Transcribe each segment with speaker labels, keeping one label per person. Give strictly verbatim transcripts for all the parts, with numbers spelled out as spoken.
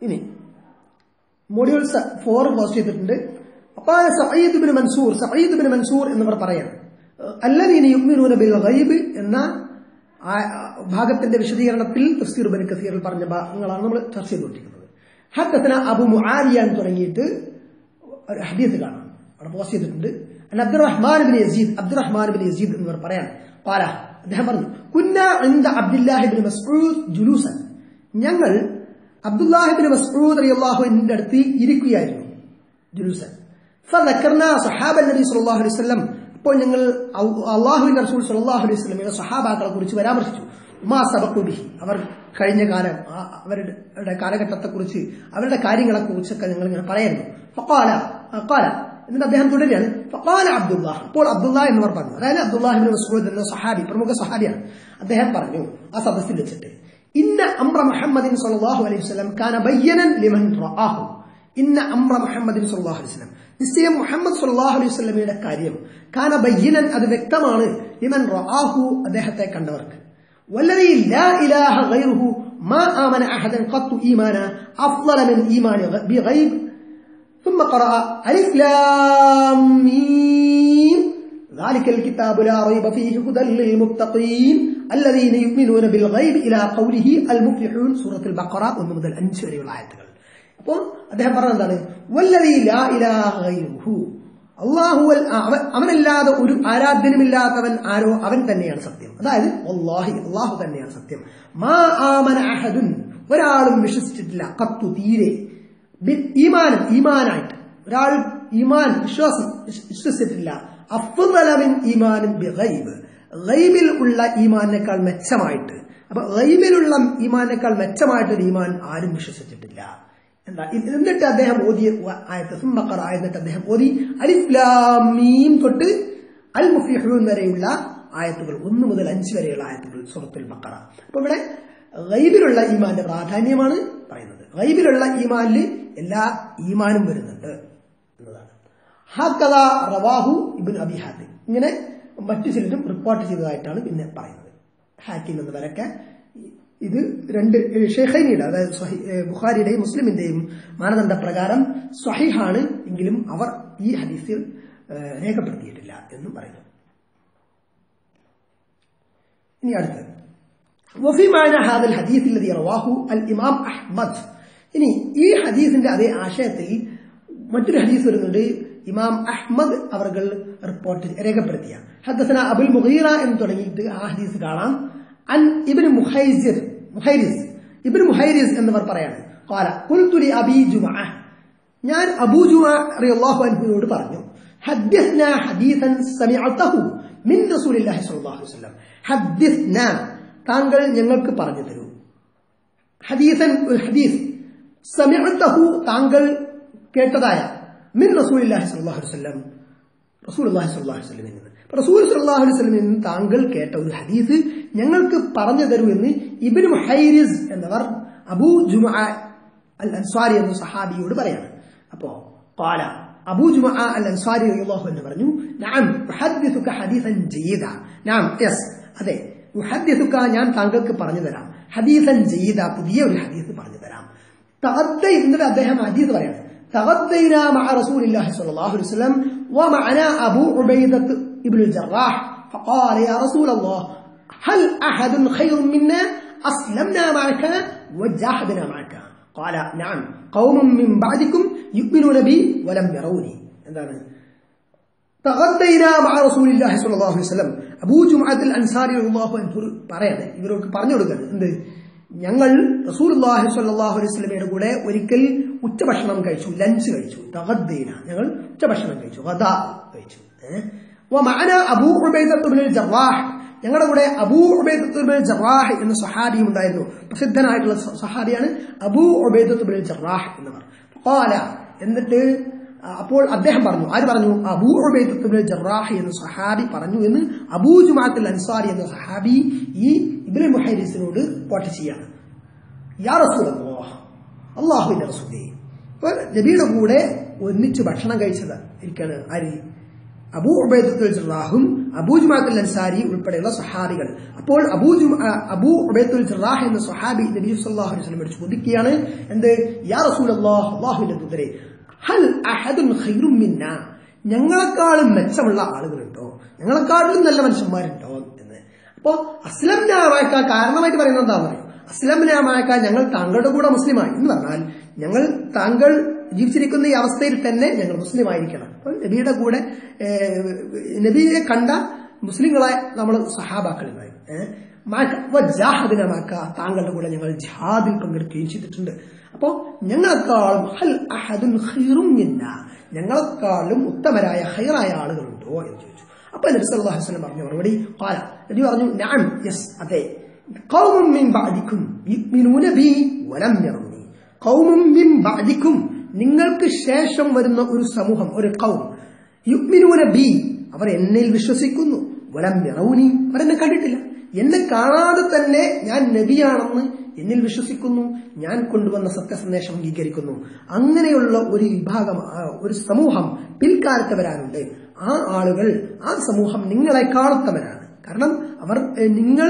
Speaker 1: ഇനി module four post ചെയ്തിട്ടുണ്ട്. അപ്പോൾ സഈദ് ഇബ്നു മൻസൂർ സഈദ് ഇബ്നു മൻസൂർ എന്നിവർ പറയാണ് അല്ലദീന യുഅ്മിനൂന ബിൽ ഗൈബ് എന്ന ഭാഗത്തിന്റെ വിശദീകരണത്തിൽ തഫ്സീർ ഇബ്നു കസീറിൽ പറഞ്ഞ ഭാഗങ്ങളാണ് നമ്മൾ ചർച്ച ചെയ്തുകൊണ്ടിരിക്കുന്നത്. ഹദ്ദസന അബു മുആവിയ എന്ന് തുടങ്ങിയിട്ട് ഒരു ഹദീസ് കാണാം, അവിടെ പോസ്റ്റ് ചെയ്തിട്ടുണ്ട്. അബ്ദുറഹ്മാൻ ഇബ്നു യസീദ് അബ്ദുറഹ്മാൻ ഇബ്നു യസീദ് എന്നിവർ പറയാൻ ഖാല അദ്ദേഹം പറഞ്ഞു കുന്നാ ഇൻദ അബ്ദുല്ലാഹി ഇബ്നു മസ്ഊദ് ജുലൂസൻ, ഞങ്ങൾ അബ്ദുല്ലാഹി ഇബ്നു മസ്ഊദ് റളിയല്ലാഹു അൻഹുവിന്റെ അടുത്ത് ഇരിക്കുകയായിരുന്നു. ജുലൂസൻ ഫദക്കർനാ സഹാബ നബി സല്ലല്ലാഹു അലൈഹി വസല്ലം, അപ്പോൾ ഞങ്ങൾ അല്ലാഹുവിന്റെ റസൂൽ സല്ലല്ലാഹു അലൈഹി വസല്ലമയുടെ സഹാബാക്കളെ കുറിച്ച് പരാമർശിച്ചു. മാ സബഖു ബിഹി, അവർ കഴിഞ്ഞ കാലം അവരുടെ കാലഘട്ടത്തെക്കുറിച്ച് അവരുടെ കാര്യങ്ങളെക്കുറിച്ചൊക്കെ ഞങ്ങൾ ഇങ്ങനെ പറയുന്നു. ഫഖാല ഖാല എന്നിട്ട് അദ്ദേഹം തുടരുകയാണ്. ഫഖാല അബ്ദുല്ലാഹ്, അപ്പോൾ അബ്ദുല്ലാഹ് എന്നിവർ പറഞ്ഞു, അതായത് അബ്ദുല്ലാഹി ഇബ്നു മസ്ഊദ് എന്ന സഹാബി, പ്രമുഖ സഹാബിയാണ്. അദ്ദേഹം പറഞ്ഞു ആ സദസ്സിൽ വെച്ചിട്ട് ഇന്ന അംറ മുഹമ്മദിൻ സല്ലല്ലാഹു അലൈഹി വസല്ലം കാന ബയ്യനൻ ലിമൻ റആഹു, ഇന്ന അംറ മുഹമ്മദിൻ സല്ലല്ലാഹു അലൈഹി വസല്ലം, നിശ്ചയം മുഹമ്മദ് സല്ലല്ലാഹു അലൈഹി വസല്ലമയുടെ കാര്യം കാന ബയ്യനൻ, അത് വ്യക്തമാണ്, ലിമൻ റആഹു അദ്ദേഹത്തെ കണ്ടവർക്ക്. വല്ലദീ ലാ ഇലാഹ ഗൈറുഹു മാ ആമന അഹദൻ ഖത്തു ഈമാന അഫ്ളല മിൻ ഈമാനി ബിഗൈബ്. ثم قرأ ألف لام ميم ذلك الكتاب لا ريب فيه هدى للمتقين الذين يؤمنون بالغيب إلى قوله المفلحون سورة البقرة ഒന്ന് മുതൽ അഞ്ച് വരെയുള്ള ആയത്തുകൾ. അപ്പോൾ അദ്ദേഹം പറഞ്ഞത് എന്താണ്? വല്ലദീ ലാ ഇലാഹ ഗൈറുഹു, അല്ലാഹു അവനല്ലാതെ ഒരു ആരാധ്യനുമില്ലാത്തവൻ ആരോ അവൻ തന്നെയാണ് സത്യം. അതായത് വല്ലാഹി അല്ലാഹു തന്നെയാണ് സത്യം. മാ ആമന അഹദുൻ, ഒരാളും വിശ്വസിച്ചിട്ടില്ല, ഖത്തു തീരെ, ഈമാനും ഈമാനായിട്ട് ഒരാൾ ഈമാൻ വിശ്വാസം വിശ്വസിച്ചിട്ടില്ല, അഫ്ളല മിൻ ഈമാനിൻ ബിഗൈബ്, ഗൈബിൽ ഉള്ള ഈമാനേക്കാൾ മെച്ചമായിട്ട്. അപ്പൊ ഗൈബിലുള്ള ഈമാനേക്കാൾ മെച്ചമായിട്ട് ഒരു ഈമാൻ ആരും വിശ്വസിച്ചിട്ടില്ല. എന്താ എന്നിട്ട് അദ്ദേഹം ഓതിയ ആയത്ത് സുമ്മഖറ, എന്നിട്ട് അദ്ദേഹം ഓതി അലിഫ് ലാം മീം തൊട്ട് അൽ മുഫ്ലിഹൂൻ വരെയുള്ള ആയത്തുകൾ, ഒന്ന് മുതൽ അഞ്ച് വരെയുള്ള ആയത്തുകൾ സൂറത്തുൽ ബഖറ. അപ്പൊ ഇവിടെ ഗൈബിലുള്ള ഈമാന്റെ പ്രാധാന്യമാണ് പറയുന്നത്. ഗൈബിലുള്ള ഈമാനിൽ എല്ലാ ഈമാനും വരുന്നുണ്ട് എന്നതാണ്. ഹഖദ റവാഹു ഇബ്നു അബി ഹാത്തിം, ഇങ്ങനെ മറ്റു ചിലരും റിപ്പോർട്ട് ചെയ്തതായിട്ടാണ് പിന്നെ പറയുന്നത്. ഹാക്കിം എന്നവരൊക്കെ ഇത് രണ്ട് ഷെയ്ഖൈനിയുടെ, അതായത് ബുഖാരിയുടെയും മുസ്ലിമിന്റെയും മാനദണ്ഡ പ്രകാരം സ്വഹീഹാണ് എങ്കിലും അവർ ഈ ഹദീസിൽ രേഖപ്പെടുത്തിയിട്ടില്ല എന്നും പറയുന്നു. ഇനി അടുത്ത് വഫി മാന ഹാദൽ ഹദീസ് അല്ലദീ റവാഹു അൽ ഇമാം അഹ്മദ്. ഇനി ഈ ഹദീസിന്റെ അതേ ആശയത്തിൽ മറ്റൊരു ഹദീസ് വരുന്നുണ്ട്, ഇമാം അഹ്മദ് അവർകൾ റിപ്പോർട്ട് രേഖപ്പെടുത്തിയ. ഹദ്ദസന അബുൽ മുഗീറ എന്ന് തുടങ്ങിയിട്ട് ആ ഹദീസ് കാണാം. അൻ ഇബ്നു മുഹൈസിർ മുഹൈരിസ് ഇബ്നു മുഹൈരിസ് എന്നിവർ പറയാണ് ഖാല ഖുൽതു ലി അബീ ജുമഅ, ഞാൻ അബൂ ജുമഅ റളിയല്ലാഹു അൻഹുവിനോട് പറഞ്ഞു, ഹദ്ദിസ്നാ ഹദീസൻ സമിഅതഹു മിൻ റസൂലില്ലാഹി സ്വല്ലല്ലാഹു അലൈഹി വസല്ലം, ഹദ്ദിസ്നാ താങ്കൾ ഞങ്ങൾക്ക് പറഞ്ഞു തരൂ, ഹദീസൻ ഹദീസ്, സമിഅതഹു താങ്കൾ കേട്ടതായ, മിൻ റസൂലില്ലാഹി സ്വല്ലല്ലാഹു അലൈഹി വസല്ലം റസൂലുള്ളാഹി സ്വല്ലല്ലാഹു അലൈഹി വസല്ലമിൽ നിന്ന്, റസൂൽ സ്വല്ലല്ലാഹു അലൈഹി വസല്ലമിൽ നിന്ന് താങ്കൾ കേട്ട ഒരു ഹദീസ് ഞങ്ങൾക്ക് പറഞ്ഞു തരൂ എന്ന് ഇബ്നു മുഹൈരിസ് എന്നവർ അബൂ ജുമഅ അൽ അൻസാരി എന്ന സഹാബിയോട് പറയാണ്. അപ്പോ ഖാല അബൂ ജുമഅ അൽ അൻസാരി റളിയല്ലാഹു അൻഹു പറഞ്ഞു, നഅം ഉഹദ്ദിസുക ഹദീസൻ ജയ്യിദ, നഅം യെസ് അതെ, ഉഹദ്ദിസുക ഞാൻ താങ്കൾക്ക് പറഞ്ഞു തരാം, ഹദീസൻ ജയ്യിദ പുതിയ ഒരു ഹദീസ് പറഞ്ഞു തരാം. തഖദ്ദൈ എന്നിട്ട് അദ്ദേഹം ഹദീസ് പറയാണ്, തഖദ്ദൈനാ മഅ റസൂലില്ലാഹി സ്വല്ലല്ലാഹു അലൈഹി വസല്ലം വമഅനാ അബൂ ഉബൈദ ഇബ്നുൽ ജറാഹ് ഫഖാല യാ റസൂലല്ലാഹ് ഹൽ അഹദുൻ ഖൈറുൻ മിന്നാ അസ്ലംനാ മഅക വജാഹദ്നാ മഅക ഖാല നഅം ഖൗമുൻ മിൻ ബഅദികും യുഅ്മിനൂന ബി വലം യറൂനി. എന്താണ് തഖദ്ദൈനാ മഅ റസൂലില്ലാഹി സ്വല്ലല്ലാഹു അലൈഹി വസല്ലം, അബൂ ജുമഅത്തുൽ അൻസാരി റളിയല്ലാഹു അൻഹു പറയാണ്, ഇവരോട് പറഞ്ഞു കൊടുക്കുകയാണ്, എന്ത്, ഞങ്ങൾ റസൂലുള്ളാഹി സ്വല്ലല്ലാഹു അലൈഹി വസല്ലമയുടെ കൂടെ ഒരിക്കൽ ഉച്ചഭക്ഷണം കഴിച്ചു, ലഞ്ച് കഴിച്ചു. തഖദ്ദൈന ഞങ്ങൾ ഉച്ചഭക്ഷണം കഴിച്ചു, ഗദാ കഴിച്ചു. വമഅന അബൂ ഉബൈദ ഇബ്നുൽ ജറാഹ്, ഞങ്ങളുടെ കൂടെ അബൂ ഉബൈദ ഇബ്നുൽ ജറാഹ് എന്ന സഹാബിയും ഉണ്ടായിരുന്നു. പ്രസിദ്ധനായിട്ടുള്ള സഹാബിയാണ് അബൂ ഉബൈദ ഇബ്നുൽ ജറാഹ് എന്നവർ. ഖാല എന്നിട്ട് അപ്പോൾ അദ്ദേഹം പറഞ്ഞു, ആര് പറഞ്ഞു? അബൂ ഉബൈദ ഇബ്നുൽ ജറാഹ് എന്ന സഹാബി പറഞ്ഞു എന്ന് അബൂ ജുമഅത്തുൽ അൻസാരി എന്ന സഹാബി ഈ ഇബ്നു മുഹൈരിസിനോട് റിപ്പോർട്ട് ചെയ്യാണ്. യാ റസൂലല്ലാഹ്, അല്ലാഹുവിന്റെ റസൂലേ, നബിയുടെ കൂടെ ഒന്നിച്ച് ഭക്ഷണം കഴിച്ചത് ഇരിക്കാണ് ആര്? അബൂ ഉബൈദത്തുൽ ജറാഹും അബൂ ജുമാഅത്തുൽ അൻസാരി ഉൾപ്പെടെയുള്ള സഹാബികൾ. അപ്പോൾ അബൂ അബൂ ഉബൈദത്തുൽ ജറാഹ് എന്ന സഹാബി നബി സല്ലല്ലാഹു അലൈഹി വസല്ലമയോട് ചോദിക്കുകയാണ്, എന്ത്? യാ റസൂലല്ലാഹ്, അല്ലാഹുവിന്റെ ദൂതരെ, ഹൽ അഹദുൻ ഖൈറും മിന്നാ, ഞങ്ങളെക്കാളും മെച്ചമുള്ള ആളുകളുണ്ടോ, ഞങ്ങളെക്കാളും നല്ല മനുഷ്യന്മാരുണ്ടോ എന്ന്. അപ്പോ അസ്ലംനാമാക്ക കാരണമായിട്ട് പറയുന്നത് എന്താണെന്ന് അറിയോ? അസ്ലംനാമാക്ക ഞങ്ങൾ താങ്കളുടെ കൂടെ മുസ്ലിമായി എന്ന് പറഞ്ഞാൽ ഞങ്ങൾ താങ്കൾ ജീവിച്ചിരിക്കുന്ന ഈ അവസ്ഥയിൽ തന്നെ ഞങ്ങൾ മുസ്ലിം ആയിരിക്കണം. അപ്പോൾ നബിയുടെ കൂടെ നബിയെ കണ്ട മുസ്ലിങ്ങളായ നമ്മൾ സഹാബാക്കളുമായി ജാഹദിനമാക്ക താങ്കളുടെ കൂടെ ഞങ്ങൾ ജിഹാദിൽ പങ്കെടുക്കുകയും ചെയ്തിട്ടുണ്ട്. അപ്പോ ഞങ്ങളെക്കാളും ഹൽ അഹദുൻ ഖൈറും മിന്നാ, ഞങ്ങളെക്കാളും ഉത്തമരായ ഖൈറായ ആളുകളുണ്ടോ എന്ന് ചോദിച്ചു. അപ്പൊ നബി സല്ലല്ലാഹു അലൈഹി വസല്ലം പറഞ്ഞ മറുപടി ഖാല, നബി പറഞ്ഞു, നഅം, യെസ്, അതെ. ഖൗമുൻ മിൻ ബഅദികും യുഅ്മിനൂന ബി വലം യറൂനി, ഖൗമുൻ മിൻ ബഅദികും, നിങ്ങൾക്ക് ശേഷം വരുന്ന ഒരു സമൂഹം, ഒരു ഖൗം, യുഅ്മിനൂന ബി, അവർ എന്നിൽ വിശ്വസിക്കുന്നു, വലം യറൂനി, അവരെന്നെ കണ്ടിട്ടില്ല, എന്നെ കാണാതെ തന്നെ ഞാൻ നബിയാണെന്ന് എന്നിൽ വിശ്വസിക്കുന്നു, ഞാൻ കൊണ്ടുവന്ന സത്യസന്ദേശം അംഗീകരിക്കുന്നു. അങ്ങനെയുള്ള ഒരു വിഭാഗം, ഒരു സമൂഹം പിൽക്കാലത്ത് വരാനുണ്ട്. ആ ആളുകൾ, ആ സമൂഹം നിങ്ങളെക്കാളുത്തവരാണ്. കാരണം അവർ നിങ്ങൾ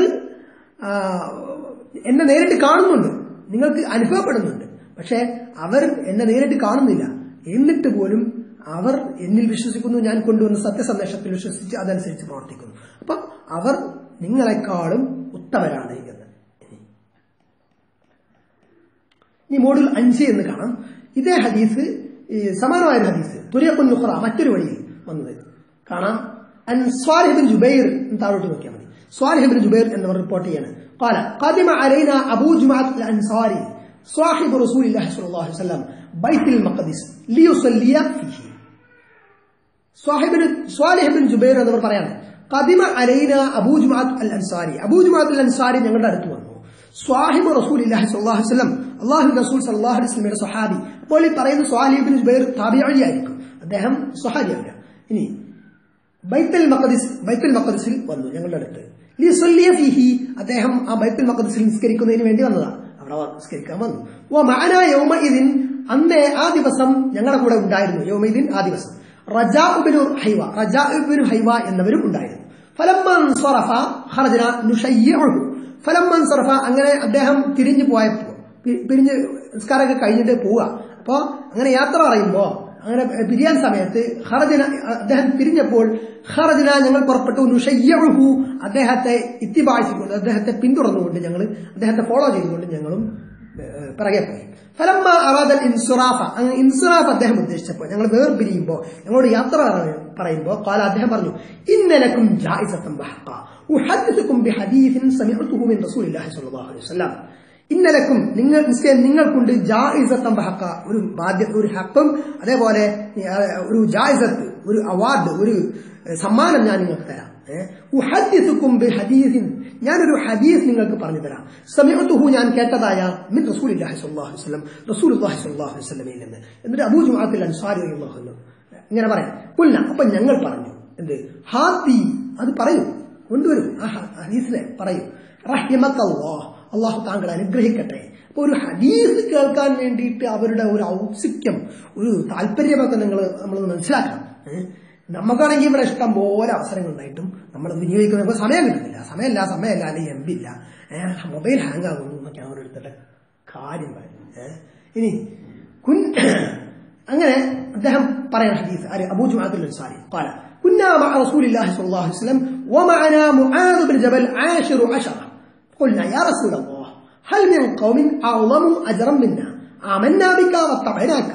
Speaker 1: എന്നെ നേരിട്ട് കാണുന്നുണ്ട്, നിങ്ങൾക്ക് അനുഭവപ്പെടുന്നുണ്ട്, പക്ഷെ അവർ എന്നെ നേരിട്ട് കാണുന്നില്ല. എന്നിട്ട് പോലും അവർ എന്നിൽ വിശ്വസിക്കുന്നു, ഞാൻ കൊണ്ടുവന്ന സത്യസന്ദേശത്തിൽ വിശ്വസിച്ച് അതനുസരിച്ച് പ്രവർത്തിക്കുന്നു. അപ്പൊ അവർ നിങ്ങളെക്കാളും ഉത്തമരാണ് എന്ന്. ഈ മോഡുൽ അഞ്ച് എന്ന് കാണാം. ഇതേ ഹദീസ്, സമാനമായ ഹദീസ് തുരിയഖുൻ നുഖറ, മറ്റൊരു വഴിയിൽ വന്നത് കാണാം. അൻ സ്വാലിഹ് ബിൻ ജുബൈർ, താഴോട്ട് നോക്കിയാൽ മതി. സ്വാലിഹ് ബിൻ ജുബൈർ എന്നവർ റിപ്പോർട്ട് ചെയ്യാണ്, قال قدم علينا أبو جمعة الأنصاري صاحب رسول الله صلى الله عليه وسلم بيت المقدس ليصلي فيه. സ്വാഹിബിന് സ്വാലിഹ് ബിൻ ജുബൈർ എന്നവർ പറയാണ്, ഖദിമ അലൈന അബൂ ജുമഅത്ത് അൽ അൻസാരി, അബൂ ജുമഅത്ത് അൽ അൻസാരി ഞങ്ങളുടെ അടുത്ത് വന്നു. സ്വാഹിബ് റസൂലുള്ളാഹി സ്വല്ലല്ലാഹു അലൈഹി വസല്ലം, അല്ലാഹുവിന്റെ റസൂൽ സ്വല്ലല്ലാഹു അലൈഹി വസല്ലമയുടെ സ്വഹാബി. അപ്പോൾ ഈ പറയുന്ന സ്വാലിഹ് ബിൻ ജുബൈർ താബിഈ ആയിരിക്കും, അദ്ദേഹം സ്വഹാബിയല്ല. ഇനി ബൈത്തുൽ മഖ്ദിസ്, ബൈത്തുൽ മഖ്ദിസിൽ വന്നു ഞങ്ങളുടെ അടുത്ത്. ലിയുസല്ലിയ ഫീഹി, അദ്ദേഹം ആ ബൈത്തുൽ മഖ്ദിസിൽ നിസ്കരിക്കുന്നതിന് വേണ്ടി വന്നതാണ്, അവിടെ നിസ്കരിക്കാൻ വന്നു. വ മഅനാ യൗമഇദിൻ, അന്നേ ആ ദിവസം ഞങ്ങളുടെ കൂടെ ഉണ്ടായിരുന്നു. യൗമഇദിൻ, ആ ദിവസം. റജാ ഇബ്നു ഹൈവ, റജാ ഇബ്നു ഹൈവ എന്നവരും ഉണ്ടായിരുന്നു. ഫലമ്മാ ഇൻസറഫ ഖറജനാ നുശയ്യിഉഹു, ഫലമ്മാ ഇൻസറഫ, അങ്ങനെ അദ്ദേഹം തിരിഞ്ഞു പോയപ്പോൾ, പിരിഞ്ഞ് നിസ്കാരമൊക്കെ കഴിഞ്ഞിട്ട് പോവുക. അപ്പോ അങ്ങനെ യാത്ര പറയുമ്പോ, അങ്ങനെ പിരിയാൻ സമയത്ത് ഖറജന, അദ്ദേഹം പിരിഞ്ഞപ്പോൾ, ഖറജന ഞങ്ങൾ പുറപ്പെട്ടു, നുശയ്യിഉഹു, അദ്ദേഹത്തെ ഇത്തിബായിച്ചുകൊണ്ട്, അദ്ദേഹത്തെ പിന്തുടർന്നുകൊണ്ട്, ഞങ്ങൾ അദ്ദേഹത്തെ ഫോളോ ചെയ്തുകൊണ്ട് ഞങ്ങളും പിറകെ പോയി. ഫലമ്മ അറാദൽ ഇൻസുറാഫ, അങ്ങനെ ഇൻസുറാഫ് അദ്ദേഹം ഉദ്ദേശിച്ചപ്പോൾ, ഞങ്ങൾ വേർപിരിയുമ്പോൾ, ഞങ്ങളോട് യാത്ര പറയുമ്പോൾ, കാല അദ്ദേഹം പറഞ്ഞു, ഇന്നലക്കും ജായിസത്തൻ ബഹഖ ഉഹദ്ദിസുകും ബിഹദീസിൻ സമിഅതുഹു മിൻ റസൂലില്ലാഹി സ്വല്ലല്ലാഹു അലൈഹി വസല്ലം. ഇന്നലക്കും, നിങ്ങൾ നിങ്ങൾക്കുണ്ട് ജായിസത്തൻ ബഹഖ, ഒരു ബാധ്യത, ഒരു ഹക്കും, അതേപോലെ ഒരു ജായിസത്ത്, ഒരു അവാർഡ്, ഒരു സമ്മാനം ഞാൻ നിങ്ങൾക്ക് തരാം. ഉഹദ്ദിസുകും ബിഹദീസിൻ, ഞാനൊരു ഹദീസ് നിങ്ങൾക്ക് പറഞ്ഞു തരാം. സമിഅതുഹു, ഞാൻ കേട്ടതായ, മിൻ റസൂലില്ലാഹി സ്വല്ലല്ലാഹു അലൈഹി വസല്ലം, റസൂലുള്ളാഹി സ്വല്ലല്ലാഹു അലൈഹി വസല്ലമയിൽ നിന്ന്. എന്നിട്ട് അബൂ ജുമഅത്തുൽ അൻസാരി റളിയല്ലാഹു അൻഹു ഇങ്ങനെ പറയാം, കുൽന, അപ്പൊ ഞങ്ങൾ പറഞ്ഞു, എന്ത്? ഹാത്തി, അത് പറയൂ, കൊണ്ടുവരും, ആ ഹദീസിനെ പറയൂ. റഹിമക്കല്ലാഹ്, അള്ളാഹു താങ്കൾ അനുഗ്രഹിക്കട്ടെ. അപ്പൊ ഒരു ഹദീസ് കേൾക്കാൻ വേണ്ടിയിട്ട് അവരുടെ ഒരു ഔത്സുക്യം, ഒരു താല്പര്യമൊക്കെ നിങ്ങൾ നമ്മൾ മനസ്സിലാക്കണം. നമുക്കാണെങ്കിൽ ഇവിടെ ഇഷ്ടം പോലെ അവസരങ്ങൾ ഉണ്ടായിട്ടും നമ്മൾ വിനിയോഗിക്കുന്നത് സമയം കിട്ടുന്നില്ല, സമയമില്ല സമയമില്ല അല്ലെങ്കിൽ എം ബി ഇല്ല, മൊബൈൽ ഹാങ് ആകുന്നു എന്നൊക്കെയാണ് ഓരോരുത്തരുടെ കാര്യം പറയുന്നത്. ഇനി കുൻ അങ്ങനെ അദ്ദേഹം പറയുന്ന ഹദീസ് ആര്? അബൂ ജുമഅത്തുൽ അൻസാരി ഖാല കുന്നാ മഅ റസൂലില്ലാഹി സ്വല്ലല്ലാഹു അലൈഹി വസല്ലം വമഅനാ മുആദ് ബിൻ ജബൽ ആശിറു അശറ ഖുൽനാ യാ റസൂലല്ലാഹ് ഹൽ മിൻ ഖൗമിൻ അഅ്ളമു അജ്റൻ മിന്നാ ആമന്നാ ബിക വത്തബഅനാക.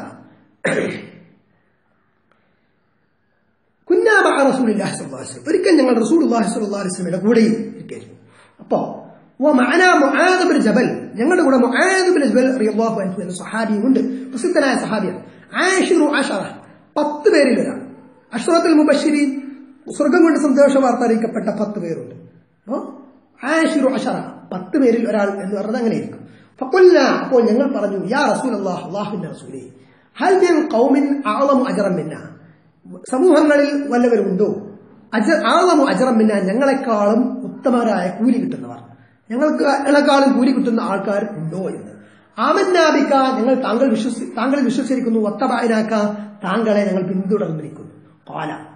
Speaker 1: കുന്നാ മഅ റസൂലില്ലാഹി സ്വല്ലല്ലാഹു അലൈഹി വസല്ലം, ഒരിക്കൽ ഞങ്ങൾ റസൂലുള്ളാഹി സ്വല്ലല്ലാഹു അലൈഹി വസല്ലമയുടെ കൂടെയും ഇരിക്കുന്നു. അപ്പോ വമഅനാ മുആദ് ബിൻ ജബൽ, ഞങ്ങളുടെ കൂടെ മുആദ് ബിൻ ജബൽ റളിയല്ലാഹു അൻഹു എന്ന സഹാബിയുണ്ട്, പ്രസിദ്ധനായ സഹാബിയാണ്. ആശിറു അശറ, പത്ത് പേരിൽ ഒരാൾ. അശ്റത്തുൽ മുബശ്ശിരീൻ, സ്വർഗം കൊണ്ട് സന്തോഷ വാർത്ത അറിയിക്കപ്പെട്ട പത്ത് പേരുണ്ട്. അപ്പോ ആശിറു അശറ, പത്ത് പേരിൽ ഒരാൾ എന്ന് പറഞ്ഞത് അങ്ങനെ ഇരിക്കും. ഫഖുൽനാ, അപ്പോൾ ഞങ്ങൾ പറഞ്ഞു, യാ റസൂലല്ലാഹ്, അല്ലാഹുവിന്റെ റസൂലേ, ഹൽ മിൻ ഖൗമിൻ അഅ്ളമു അജ്റൻ മിന്നാ, സമൂഹങ്ങളിൽ വല്ലവരുണ്ടോ അജ അഅ്ളമു അജ്റൻ മിന്നാ, ഞങ്ങളെക്കാളും ഉത്തമരായ കൂലി കിട്ടുന്നവർ, ഞങ്ങൾക്ക് ഞങ്ങളെക്കാളും കൂലി കിട്ടുന്ന ആൾക്കാർ ഉണ്ടോ എന്ന്. ആമന്നാ ബിക, ഞങ്ങൾ താങ്കൾ വിശ്വസി താങ്കളെ വിശ്വസിച്ചിരിക്കുന്നു. വത്തബഅനാക, താങ്കളെ ഞങ്ങൾ പിന്തുടർന്നിരിക്കുന്നു. ഖാല,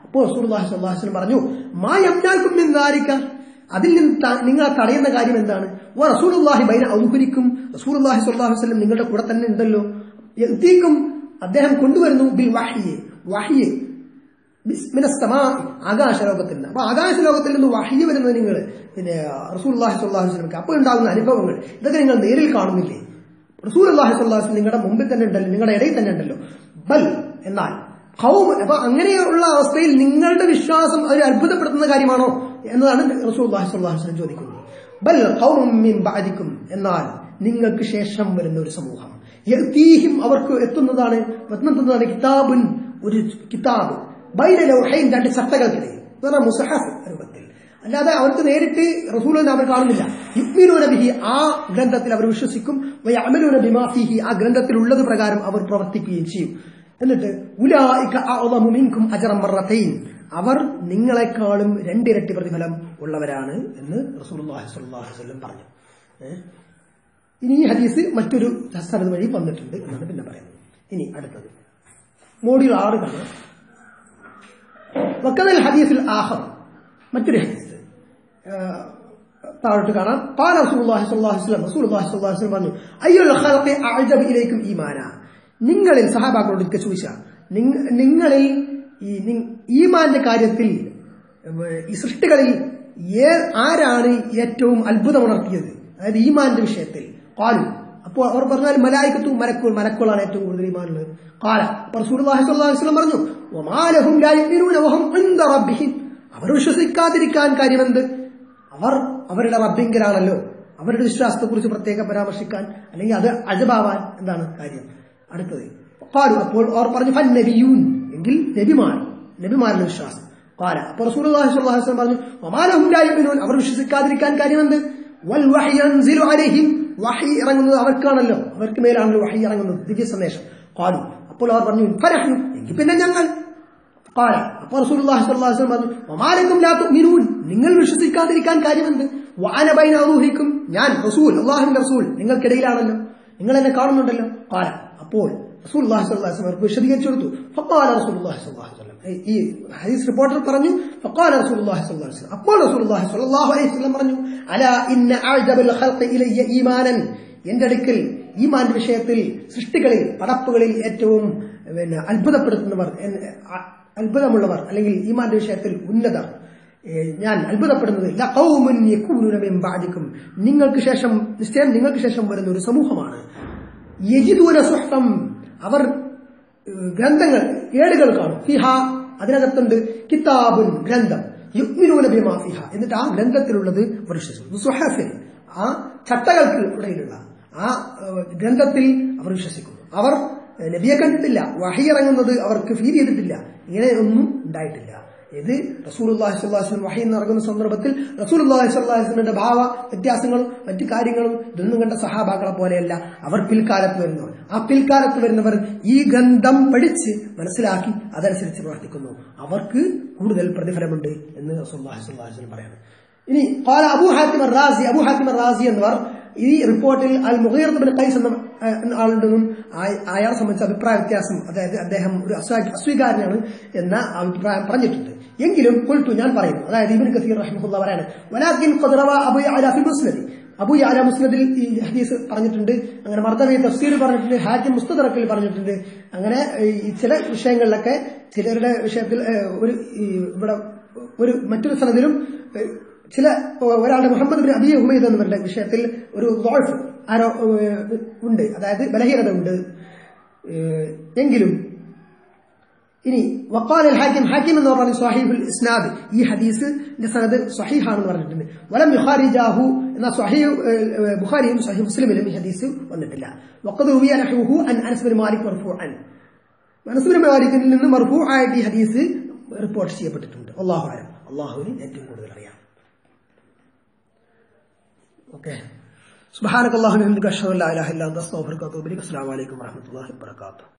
Speaker 1: അപ്പോൾ റസൂലുള്ളാഹി സ്വല്ലല്ലാഹു അലൈഹി വസല്ലം പറഞ്ഞു, മാ യംനാകും മിൻ ദാലിക, അതിൽ നിന്ന് നിങ്ങളെ തടയുന്ന കാര്യം എന്താണ്? വ റസൂലുള്ളാഹി ബൈന ഔദുരിക്കും, റസൂലുള്ളാഹി സ്വല്ലല്ലാഹു അലൈഹി വസല്ലം നിങ്ങളുടെ കൂടെ തന്നെ ഉണ്ടല്ലോ. യതീക്കും, അദ്ദേഹം കൊണ്ടുവരുന്നു ബിൽ വഹ്യി, വഹ്യി മിനസ് സമാ, ആകാശലോകത്തിൽ നിന്ന്. അപ്പൊ ആകാശലോകത്തിൽ നിന്ന് വഹ്യി വരുന്നത് നിങ്ങൾ പിന്നെ റസൂലുള്ളാഹി സ്വല്ലല്ലാഹു അലൈഹി വസല്ലം അപ്പോൾ ഉണ്ടാകുന്ന അനുഭവങ്ങൾ ഇതൊക്കെ നിങ്ങൾ നേരിൽ കാണുന്നില്ലേ? റസൂലുള്ളാഹി സ്വല്ലല്ലാഹു അലൈഹി വസല്ലം നിങ്ങളുടെ മുമ്പിൽ തന്നെ ഉണ്ടല്ലോ, നിങ്ങളുടെ ഇടയിൽ തന്നെ ഉണ്ടല്ലോ. ബൽ, എന്നാൽ ഖൗം, അപ്പൊ അങ്ങനെയുള്ള അവസ്ഥയിൽ നിങ്ങളുടെ വിശ്വാസം ഒരു അത്ഭുതപ്പെടുത്തുന്ന കാര്യമാണോ എന്നതാണ് റസൂലുള്ളാഹി സ്വല്ലല്ലാഹു അലൈഹി വസല്ലം ചോദിക്കുന്നത്. ബൽ ഖൗമും മിൻ ബഅദിക്കും, എന്നാൽ നിങ്ങൾക്ക് ശേഷം വരുന്ന ഒരു സമൂഹം, യതീഹിം, അവർക്ക് എത്തുന്നതാണ് എത്തുന്നതാണ് കിതാബുൻ, ഒരു കിതാബ്, ബൈന ലൗഹൈൻ, രണ്ട് ചട്ടകൾക്കിടയിൽ, മുസഹഫ് രൂപത്തിൽ, അല്ലാതെ അവർക്ക് നേരിട്ട് റസൂലിനെ അവർ കാണുന്നില്ല. യുഅ്മിനൂന ബിഹി, ആ ഗ്രന്ഥത്തിൽ അവർ വിശ്വസിക്കും. വയഅമലൂന ബിമാ ഫീഹി, ആ ഗ്രന്ഥത്തിലുള്ളത് പ്രകാരം അവർ പ്രവർത്തിക്കുകയും ചെയ്യും. എന്നിട്ട് ഉലൈക അഅ്ളമു മിൻകും അജ്റൻ മറത്തൈൻ, അവർ നിങ്ങളെക്കാളും രണ്ടിരട്ടി പ്രതിഫലം ഉള്ളവരാണ് എന്ന് റസൂലുള്ളാഹി സ്വല്ലല്ലാഹു അലൈഹി വസല്ലം പറഞ്ഞു. ഇനി ഈ ഹദീസ് മറ്റൊരു സ്ഥലത്ത് വഴി വന്നിട്ടുണ്ട് എന്നാണ് പിന്നെ പറയുന്നത്. ഇനി അടുത്തത് മോഡ്യൂൾ ആറ് കാണാം. വക്കദൽ ഹദീസുൽ ആഖർ, മറ്റൊരു ഹദീസ് താഴോട്ട് കാണാം. ഖാല റസൂലുള്ളാഹി സ്വല്ലല്ലാഹു അലൈഹി വസല്ലം, റസൂലുള്ളാഹി സ്വല്ലല്ലാഹു അലൈഹി വസല്ലം പറഞ്ഞു, അയ്യുൽ ഖൽഖി അഅജബു ഇലൈക്കും ഈമാന, നിങ്ങളിൽ, സഹാബാക്കളോട് ഒക്കെ ചോദിച്ചാൽ, നിങ്ങളിൽ ഈ ഈമാന്റെ കാര്യത്തിൽ ഈ സൃഷ്ടികളിൽ ആരാണ് ഏറ്റവും അത്ഭുതമുണർത്തിയത്, അതായത് ഈമാന്റെ വിഷയത്തിൽ? ഖാലു, അപ്പോൾ അവർ പറഞ്ഞാൽ മലായികത്തു, മലക്കുകൾ, മലക്കുകളാണ് ഏറ്റവും കൂടുതൽ ഈമാനുള്ളത്. ഖാല, റസൂലുള്ളാഹി സ്വല്ലല്ലാഹു അലൈഹി വസല്ലം പറഞ്ഞു, വമാ ലഹും ലാ യുഅ്മിനൂന വഹും ഇൻദ റബ്ബിഹിം, അവർ വിശ്വസിക്കാതിരിക്കാൻ കാര്യമെന്ത്? അവർ അവരുടെ റബ്ബിങ്കലാണല്ലോ. അവരുടെ വിശ്വാസത്തെക്കുറിച്ച് പ്രത്യേകം പരാമർശിക്കാൻ അല്ലെങ്കിൽ അത് അജബാവാൻ എന്താണ് കാര്യം? അടുത്തത് ഖാലു, അപ്പോൾ അവർ പറഞ്ഞു, ഫന്നബിയൂൻ, എങ്കിൽ നബിമാർ, നബിമാരുടെ വിശ്വാസം. ഖാല, അപ്പോൾ റസൂലുള്ളാഹി സ്വല്ലല്ലാഹു അലൈഹി വസല്ലം പറഞ്ഞു, വമാ ലഹും ലാ യുഅ്മിനൂൻ, അവർ വിശ്വസിക്കാതിരിക്കാൻ കാര്യമെന്ത്? വൽ വഹ്യു യൻസിലു അലൈഹിം, വഹി ഇറങ്ങുന്നത് അവർക്കാണല്ലോ, അവർക്ക് മേലാണല്ലോ വഹി ഇറങ്ങുന്നത്, ദിവ്യ സന്ദേശം. ഖാലു, അപ്പോൾ അവർ പറഞ്ഞു, ഫനഹ്നു, എങ്കിൽ പിന്നെ ഞങ്ങൾ. ഖാല, അപ്പോൾ റസൂലുള്ളാഹി സ്വല്ലല്ലാഹു അലൈഹി വസല്ലം പറഞ്ഞു, വമാ ലക്കും ലാ തുഅ്മിനൂൻ, നിങ്ങൾ വിശ്വസിക്കാതിരിക്കാൻ കാര്യമെന്ത്? വഅന ബൈന അദൂഹിക്കും, ഞാൻ റസൂൽ, അല്ലാഹുവിന്റെ റസൂൽ നിങ്ങൾക്കിടയിലാണല്ലോ, നിങ്ങൾ എന്നെ കാണുന്നുണ്ടല്ലോ. ഖാല, അപ്പോൾ റസൂലുള്ളാഹി സ്വല്ലല്ലാഹു അലൈഹി വസല്ലം വിശദീകരിച്ചു കൊടുത്തു. ഫഖാല റസൂലുള്ളാഹി സ്വല്ലല്ലാഹു അലൈഹി വസല്ലം, ഈ ഹദീസ് റിപ്പോർട്ടർ പറഞ്ഞു, ഫഖാല റസൂലുള്ളാഹി സ്വല്ലല്ലാഹു അലൈഹി വസല്ലം, അപ്പോൾ റസൂലുള്ളാഹി സ്വല്ലല്ലാഹു അലൈഹി വസല്ലം പറഞ്ഞു, അലാ ഇന്ന അഅജബൽ ഖൽഖി ഇലയ്യ ഈമാനൻ, എന്റെ അടുക്കൽ ഈമാന്റെ വിഷയത്തിൽ സൃഷ്ടികളിൽ, പടപ്പുകളിൽ ഏറ്റവും പിന്നെ അത്ഭുതപ്പെടുത്തുന്നവർ, അത്ഭുതമുള്ളവർ, അല്ലെങ്കിൽ ഈമാന്റെ വിഷയത്തിൽ ഉന്നതർ, ഞാൻ അത്ഭുതപ്പെടുന്നത് ലഖൗമുൻ യകൂനൂന മിൻ ബഅദിക്കും, നിങ്ങൾക്ക് ശേഷം, നിശ്ചയം നിങ്ങൾക്ക് ശേഷം വരുന്ന ഒരു സമൂഹമാണ്. യജിദൂന സുഹ്ഫം, അവർ ഗ്രന്ഥങ്ങൾ, ഏടുകൾ കാണും. ഫിഹ, അതിനകത്തുണ്ട്, കിതാബുൻ, ഗ്രന്ഥം, യുഅ്മിനൂന ബിമാ ഫിഹ, എന്നിട്ട് ആ ഗ്രന്ഥത്തിലുള്ളത് അവർ വിശ്വസിക്കുന്നു. സുഹഫിൽ, ആ ചട്ടകൾക്ക് ഇടയിലുള്ള ആ ഗ്രന്ഥത്തിൽ അവർ വിശ്വസിക്കുന്നു. അവർ നബിയെ കണ്ടിട്ടില്ല, വഹി ഇറങ്ങുന്നത് അവർക്ക് ഫീൽ ചെയ്തിട്ടില്ല, ഇങ്ങനെ ഒന്നും ഉണ്ടായിട്ടില്ല. ഇത് റസൂലുള്ളാഹി സ്വല്ലല്ലാഹു അലൈഹി വസല്ലം വഹി ഇറങ്ങുന്ന സന്ദർഭത്തിൽ റസൂലുള്ളാഹി സ്വല്ലല്ലാഹു അലൈഹി വസല്ലമിന്റെ ഭാവ വ്യത്യാസങ്ങളും മറ്റു കാര്യങ്ങളും ഇതൊന്നും കണ്ട സഹാബാക്കളെ പോലെയല്ല, അവർ പിൽക്കാലത്ത് വരുന്നവർ. ആ പിൽക്കാലത്ത് വരുന്നവർ ഈ ഗ്രന്ഥം പഠിച്ച് മനസ്സിലാക്കി അതനുസരിച്ച് പ്രവർത്തിക്കുന്നു, അവർക്ക് കൂടുതൽ പ്രതിഫലമുണ്ട് എന്ന് റസൂലുള്ളാഹി സ്വല്ലല്ലാഹു അലൈഹി വസല്ലം പറയുന്നു. ഇനി ഖാല അബൂ ഹാത്തിം അർ-റാസി, അബൂ ഹാത്തിം അർ-റാസി എന്നിവർ ഈ റിപ്പോർട്ടിൽ അൽ മുഗീറ ഇബ്നു ഖൈസ് എന്ന ആളുണ്ടെന്നും അയാളെ സംബന്ധിച്ച അഭിപ്രായ വ്യത്യാസം, അതായത് അദ്ദേഹം ഒരു അസ്വീകാരനാണ് എന്ന അഭിപ്രായം പറഞ്ഞിട്ടുണ്ട്. എങ്കിലും ഖുൽതു, ഞാൻ പറയുന്നു, അതായത് ഇബ്നു കസീർ റഹിമഹുല്ലാഹ് പറയാണ്, വലാകിൻ ഖദ് റവാ അബൂ യഅല ഫി മുസ്നദ്, അബൂ യഅല മുസ്നദിൽ ഈ ഹദീസ് പറഞ്ഞിട്ടുണ്ട്, അങ്ങനെ മർദവി തഫ്സീർ പറഞ്ഞിട്ടുണ്ട്, ഹാക്കിം മുസ്തദറക്കിൽ പറഞ്ഞിട്ടുണ്ട്. അങ്ങനെ ഈ ചില വിഷയങ്ങളിലൊക്കെ ചിലരുടെ വിഷയത്തിൽ ഒരു ഇവിടെ ഒരു മറ്റൊരു സനദിലും ചില ഒരാളുടെ മുഹമ്മദ് ബിൻ അബീ ഹുമൈദ് എന്നവരുടെ വിഷയത്തിൽ ഒരു ദഅഫ് ആരോ ഉണ്ട്, അതായത് ബലഹീനത ഉണ്ട്. എങ്കിലും ഇനി വഖാല അൽ ഹാക്കിം, ഹാക്കിം എന്ന് പറഞ്ഞ സ്വഹീഹുൽ ഇസ്നാദ്, ഈ ഹദീസിന്റെ സനദ് സ്വഹീഹാണെന്ന് പറഞ്ഞിട്ടുണ്ട്. വലം യുഖാരിജാഹു, എന്ന സ്വഹീഹ് ബുഖാരിയും സ്വഹീഹ് മുസ്ലിമിലും ഈ ഹദീസ് വന്നിട്ടില്ല. വഖദ് റുവിയ നഹ്വുഹു അൻ അനസ് ബിൻ മാലിക് മർഫൂഅൻ, അനസ് ബിൻ മാലിക്കിൽ നിന്ന് മർഫൂആയിട്ട് ഈ ഹദീസ് റിപ്പോർട്ട് ചെയ്യപ്പെട്ടിട്ടുണ്ട്. അല്ലാഹു അലം, അല്ലാഹുവിന് ഏറ്റവും കൂടുതൽ അറിയാം. ഓക്കെ, സുബ്ഹാനകല്ലാഹു വബിഹംദിക അഷ്ഹദു അല്ലാ ഇലാഹ ഇല്ല അൻത അസ്തഗ്ഫിറുക വഅതൂബു ഇലൈക്. അസ്സലാമു അലൈക്കും വറഹ്മത്തുള്ളാഹി വബറകാതുഹു.